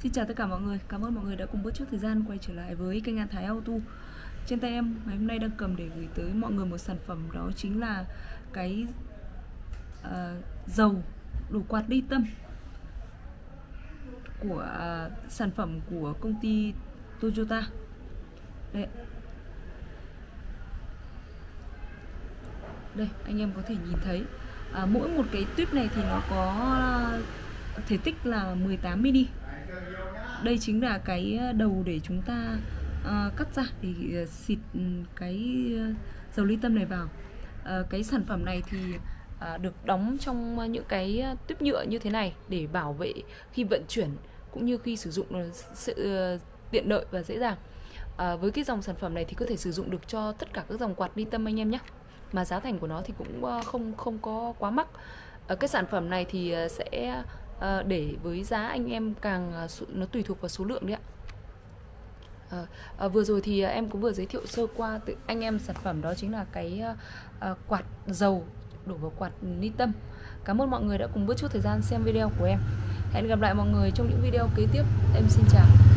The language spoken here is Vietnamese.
Xin chào tất cả mọi người, cảm ơn mọi người đã cùng bớt chút thời gian quay trở lại với kênh An Thái Auto. Trên tay em ngày hôm nay đang cầm để gửi tới mọi người một sản phẩm, đó chính là cái dầu đổ quạt ly tâm của sản phẩm của công ty Toyota. Đây anh em có thể nhìn thấy mỗi một cái tuyếp này thì nó có thể tích là 18 ml. Đây chính là cái đầu để chúng ta cắt ra để xịt cái dầu ly tâm này vào. Cái sản phẩm này thì được đóng trong những cái tuyếp nhựa như thế này để bảo vệ khi vận chuyển cũng như khi sử dụng sự tiện lợi và dễ dàng. Với cái dòng sản phẩm này thì có thể sử dụng được cho tất cả các dòng quạt ly tâm anh em nhé. Mà giá thành của nó thì cũng không có quá mắc. Cái sản phẩm này thì sẽ để với giá anh em càng nó tùy thuộc vào số lượng đấy ạ. Vừa rồi thì em cũng vừa giới thiệu sơ qua từ anh em sản phẩm, đó chính là cái quạt dầu đổ vào quạt ly tâm. Cảm ơn mọi người đã cùng bớt chút thời gian xem video của em. Hẹn gặp lại mọi người trong những video kế tiếp. Em xin chào.